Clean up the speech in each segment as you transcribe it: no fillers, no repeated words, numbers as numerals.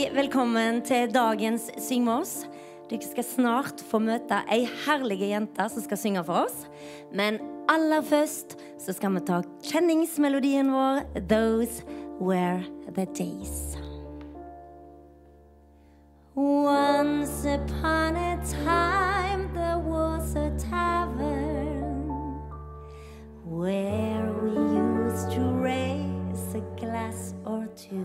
velkommen til dagens Syng med oss. Dere skal snart få møte ei herlige jente som skal synge for oss. Men aller først så skal vi ta kjenningsmelodien vår, Those Were the Days. Once upon a time there was a tavern where we used to raise a glass or two.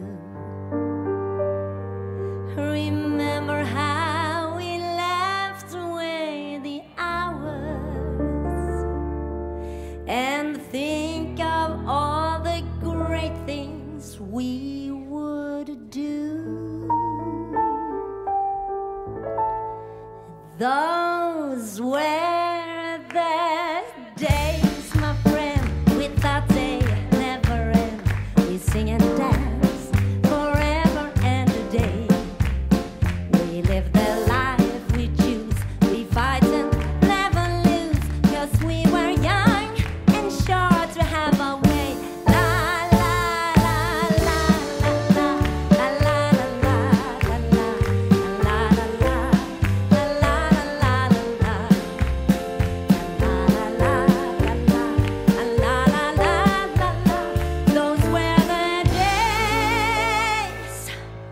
Remember how we laughed away the hours and think of all the great things we would do. Those were the days, my friend, without day never end. We sing and dance forever and a day. We live the life we choose. We fight and never lose, 'cause we were young and sure to have our way. La la la la la la la la la la la la la. Those were the days.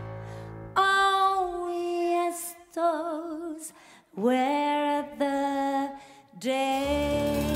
Oh yes, those were the days.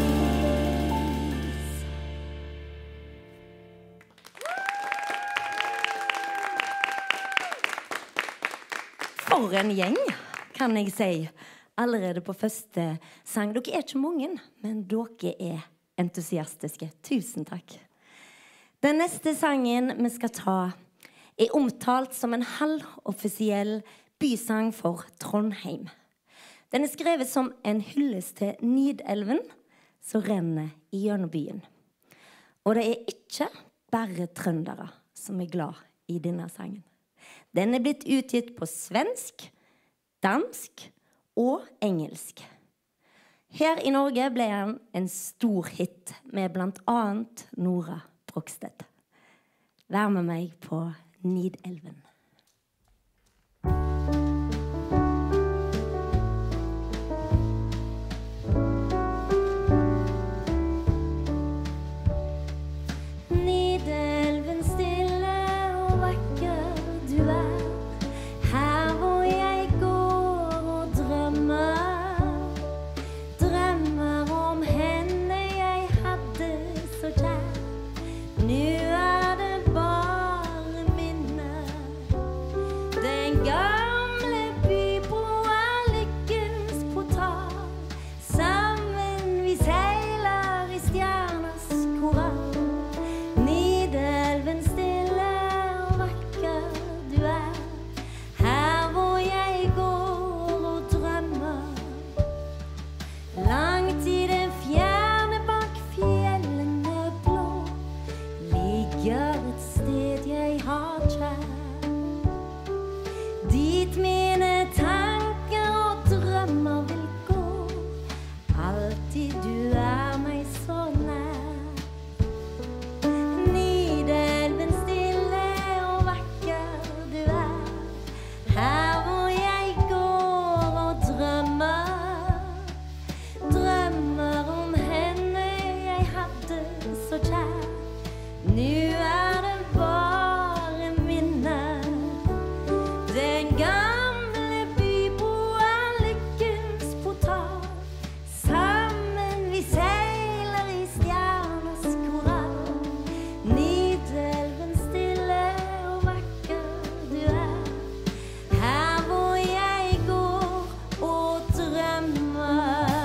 For en gjeng, kan jeg si, allerede på første sang. Dere er ikke mange, men dere er entusiastiske. Tusen takk. Den neste sangen vi skal ta er omtalt som en halvoffisiell bysang for Trondheim. Den er skrevet som en hyllest til Nidelven som renner gjennom byen. Og det er ikke bare trøndere som er glad i denne sangen. Den er blitt utgitt på svensk, dansk og engelsk. Her i Norge ble han en stor hit med blant annet Nora Brogstedt. Vær med meg på Nidelven. Nidelven stille og vakker du er, her hvor jeg går og drømmer. Drømmer om henne jeg hadde så kjær. Nå er det bare minner. Den gamle bybroa lykkens portal. Sammen vi seiler i stjerners koral. Nidelven stille og vakker du er, her hvor jeg går og drømmer. Langt i det fjerne bak fjellene blå ligger et sted jeg har kjær. Dit mine tanker og drømmer vil gå, alltid du er meg så nær. Nidelven stille og vakker du er, her hvor jeg går og drømmer. Drømmer om henne jeg hadde så kjær. Nå er det bare minner. Den gamle bybroa lykkens portal. Sammen vi seiler i stjerners koral. Nidelven stille og vakker du er, her hvor jeg går og drømmer.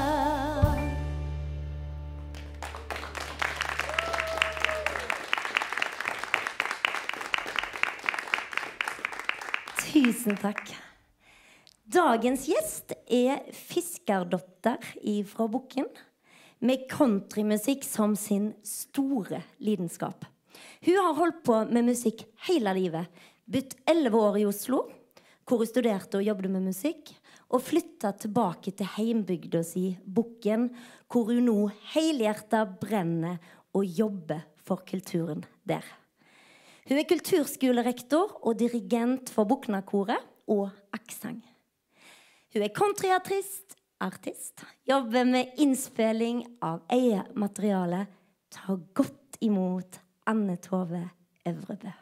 Tusen takk. Dagens gjest er fiskerdotter fra Bukken, med countrymusikk som sin store lidenskap. Hun har holdt på med musikk hele livet, bytt 11 år i Oslo, hvor hun studerte og jobbet med musikk, og flyttet tilbake til heimbygda si Bukken, hvor hun nå helhjertet brenner og jobber for kulturen der. Hun kulturskolerektor og dirigent for Boknakoret og Aksang. Hun countryartist, jobber med innspilling av eget materiale, tar godt imot Anne Tove Øvrebø.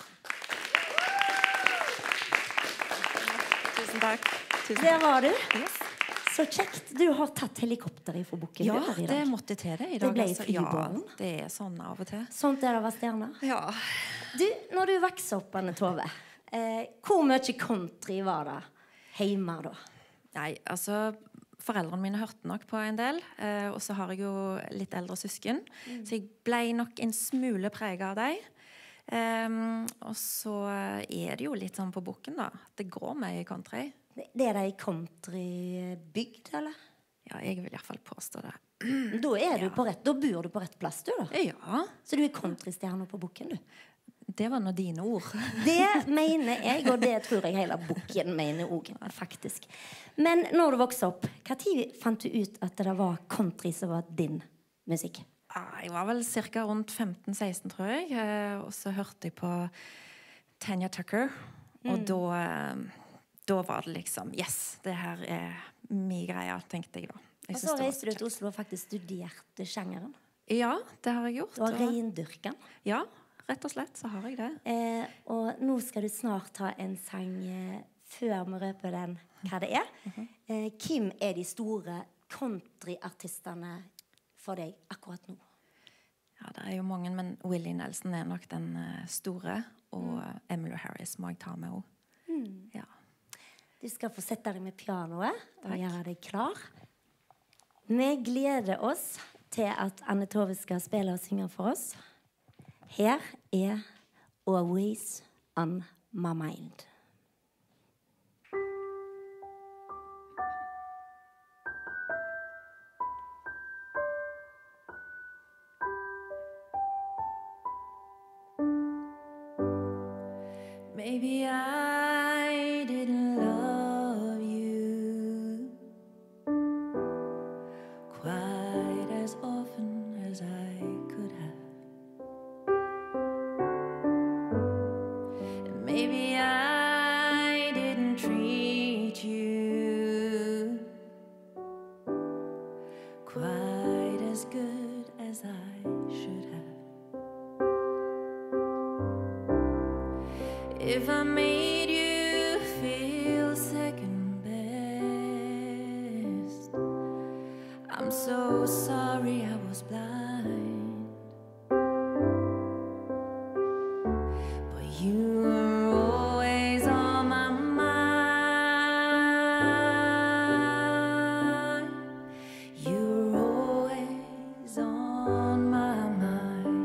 Tusen takk. Der var du. Yes. Så kjekt. Du har tatt helikopter fra Bukken. Ja, det måtte til det i dag. Det ble flybollen. Ja, det sånn av og til. Sånt det var stjerner. Ja. Du, når du vokste opp, Anne Tove, hvor mye country var det hjemme da? Nei, altså, foreldrene mine hørte nok på en del, og så har jeg jo litt eldre søsken, så jeg ble nok en smule preget av deg. Og så det jo litt sånn på Bukken da. Det går meg i country. Det de countrybygd, eller? Ja, jeg vil i hvert fall påstå det. Da du på rett, da bor du på rett plass, du da? Ja. Så du countrystjerne på Bukken, du? Det var nå dine ord. Det mener jeg, og det tror jeg hele Bukken mener også, faktisk. Men når du vokste opp, hva tid fant du ut at det var country som var din musikk? Jeg var vel cirka rundt 15-16, tror jeg. Og så hørte jeg på Tanya Tucker, og da var det liksom, yes, det her mye greier, tenkte jeg da. Og så reiste du til Oslo og faktisk studerte sjangeren. Ja, det har jeg gjort. Du har reindyrken. Ja, rett og slett så har jeg det. Og nå skal du snart ha en sang før vi røper den hva det Hvem de store countryartistene for deg akkurat nå? Ja, det jo mange, men Willie Nelson nok den store, og Emmylou Harris må jeg ta med også. Ja. Du skal få sette deg med pianoet og gjøre deg klar. Vi gleder oss til at Anne Tove skal spille og synge for oss. Her Always on My Mind. Maybe I didn't love you quite as often as I could have. And maybe I didn't treat you quite as good as I should have. If I made you feel second best, I'm so sorry I was blind. But you were always on my mind. You were always on my mind.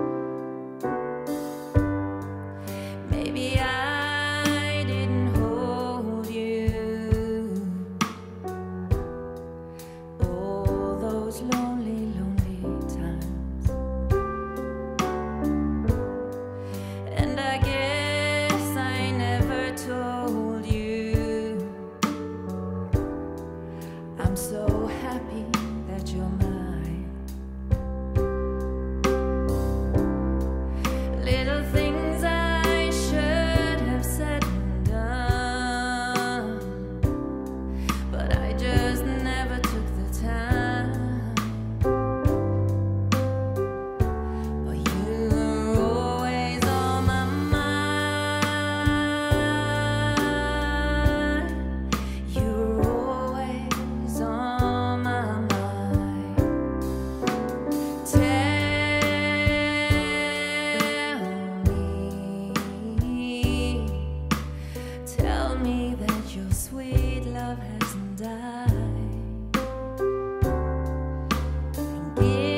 Maybe I didn't hold you all those lonely, lonely times. And I guess I never told you I'm so happy that you're mine. Little things I should have said and done, but I just never took the time. But you were always on my mind. You were always on my mind. Tell me that your sweet love hasn't died. And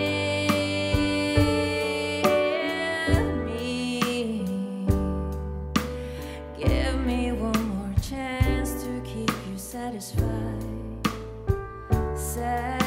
give me one more chance to keep you satisfied. Satisfied.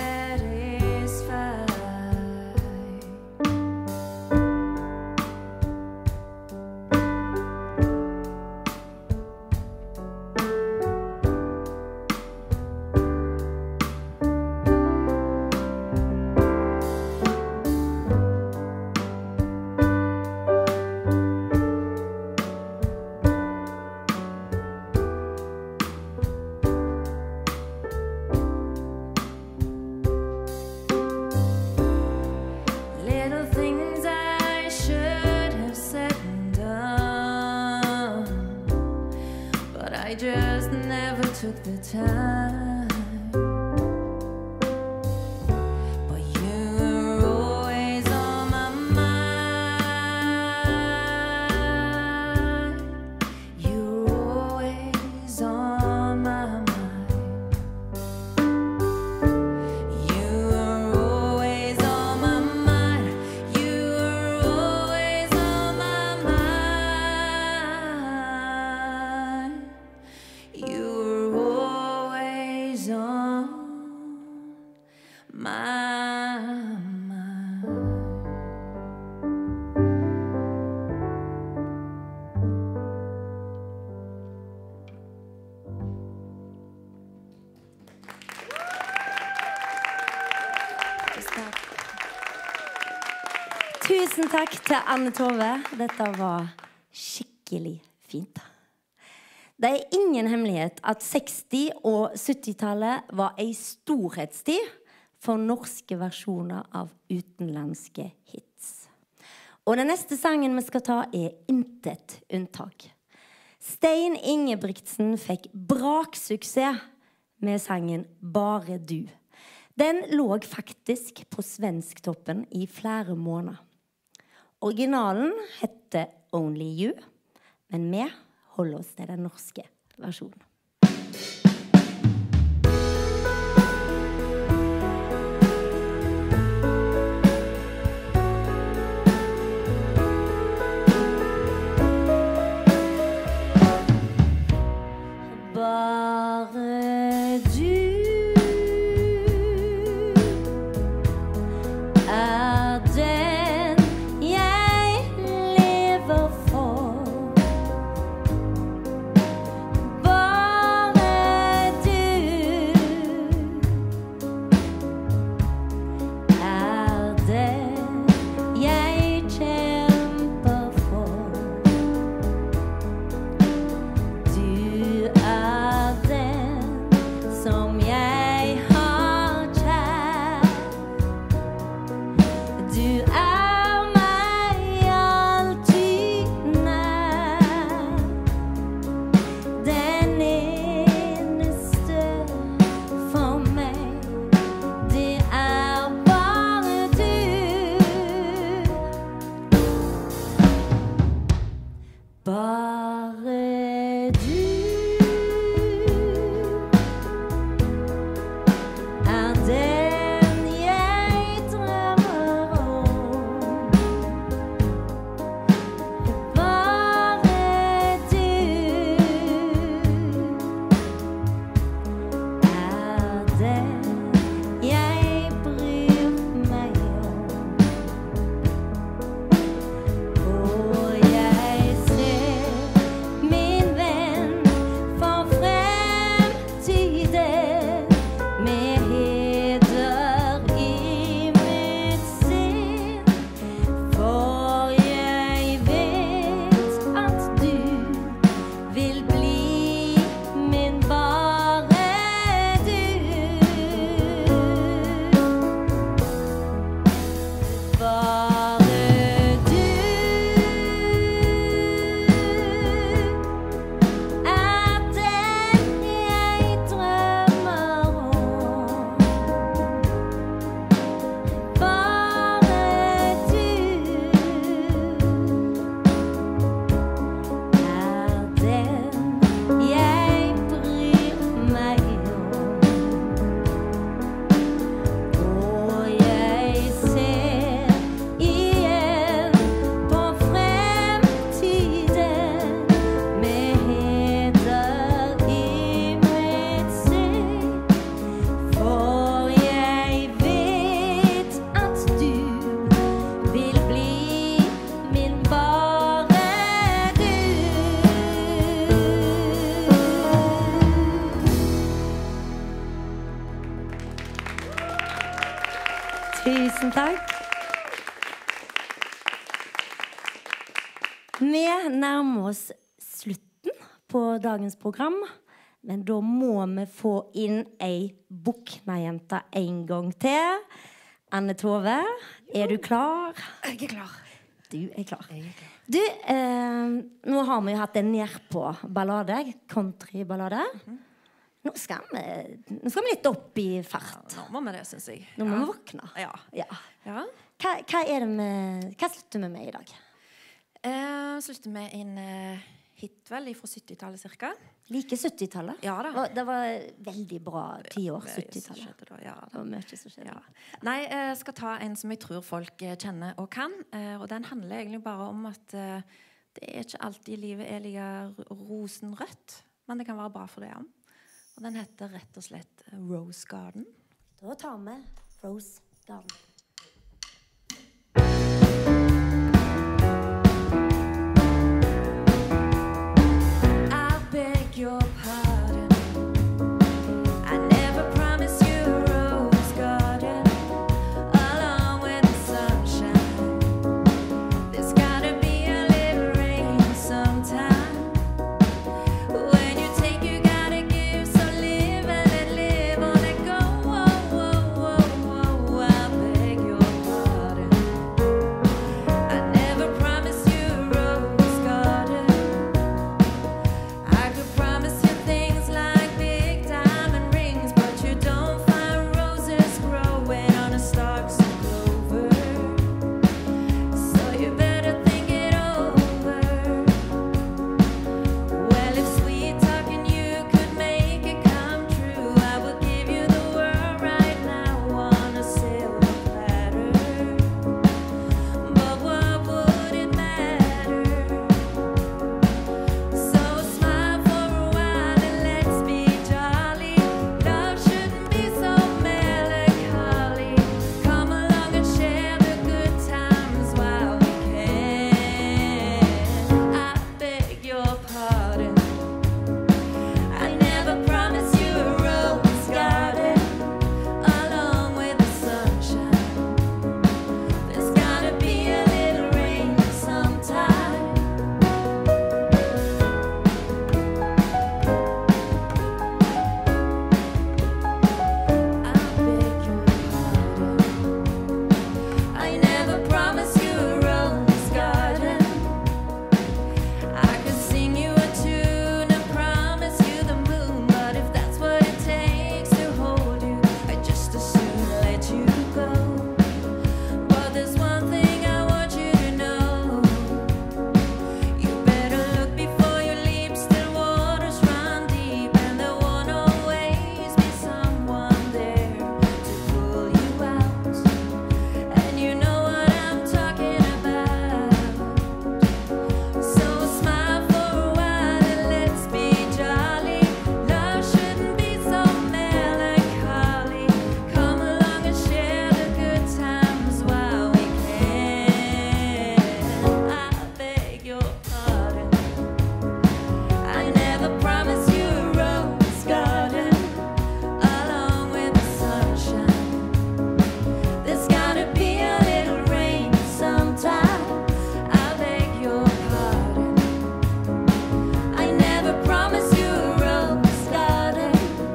the time. But you're always on my mind. You're always on my mind. Tusen takk til Anne Tove. Dette var skikkelig fint. Det er ingen hemmelighet at 60- og 70-tallet var en storhetstid for norske versjoner av utenlandske hits. Og den neste sangen vi skal ta er intet unntak. Stein Ingebrigtsen fikk braksuksess med sangen Bare du. Den lå faktisk på svensktoppen i flere måneder. Originalen heter Only You, men vi holder oss til den norske versjonen. Bare du Tusen takk. Vi nærmer oss slutten på dagens program, men da må vi få inn ei Bokna-jente en gang til. Anne Tove, er du klar? Jeg er klar. Du er klar. Du, nå har vi jo hatt en nedpå ballade, countryballade. Nå skal vi litt opp I fart. Ja, nå må vi det, synes jeg. Nå må vi våkne. Ja. Ja. Hva slutter vi med I dag? Slutter med en hit vel fra 70-tallet cirka. Like 70-tallet? Ja da. Og det var veldig bra 10 år, 70-tallet. Ja, det var mye som skjedde. Ja. Nei, jeg skal ta en som jeg tror folk kjenner og kan. Og den handler egentlig bare om at det ikke alltid livet like rosenrødt. Men det kan være bra for det, ja. Og den heter rett og slett Rose Garden. Da tar vi Rose Garden. Your pardon. I never promised you a rose garden along with the sunshine. There's gotta be a little rain sometime. When you take, you gotta give. So live and let live, or let go. Whoa, whoa, whoa, whoa. I beg your pardon. I never promised you a rose garden. I could promise you things like big diamond rings, but you don't find roses growing on a stalks of clover. So you better think it over. Well, if sweet talking you could make it come true, I would give you the world right now on a silver platter. But what would it matter? So smile for a while and let's be jolly. Love shouldn't be so melancholy. Come along and share the good times while we can. I beg your pardon. I never promised you a rose garden along with the sunshine. There's gotta be a little rain sometime. I beg your pardon. I never promised you a rose garden. I could sing you a tune and promise you the moon, but if that's what it takes to hold you, I'd just as soon let you go. But there's one thing I want you to know. You better look before you leap. Still waters run deep, and there won't always be someone there to pull you out. And you know what I'm talking about. So smile for a while and let's be jolly. Love shouldn't be so melancholy. Come along and share the good times while we can. I beg your pardon. I never promised you a rose garden along with the sunshine. There's gotta be a little rain sometime. I beg your pardon. I never promised you a rose garden.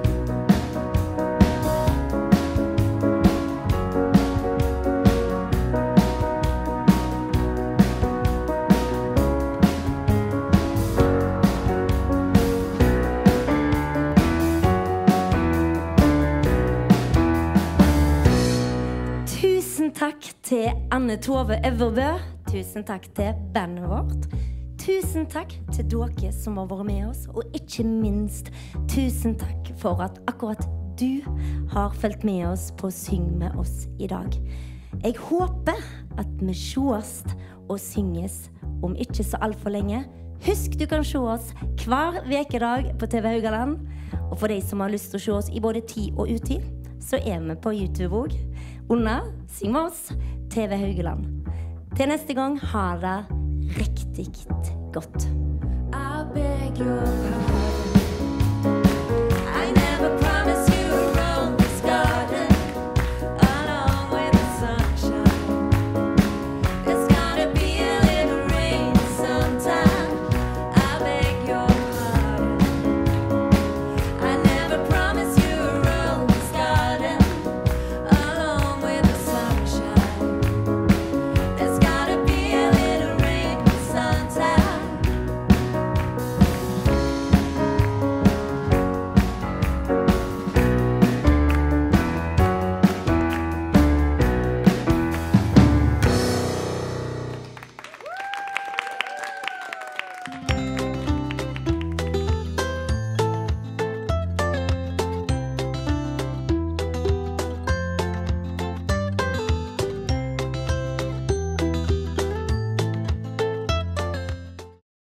Tusen takk til Anne Tove Øvrebø. Tusen takk til bandet vårt. Tusen takk til dere som har vært med oss. Og ikke minst, tusen takk for at akkurat du har følt med oss på Syng med oss i dag. Jeg håper at vi sees og synges om ikke så alt for lenge. Husk, du kan se oss hver vekedag på TV Haugaland. Og for de som har lyst til å se oss i både tid og utid, så er vi på YouTube også. Under Syng med oss, TV Haugaland. Til neste gang, ha det riktig godt. I beg your pardon.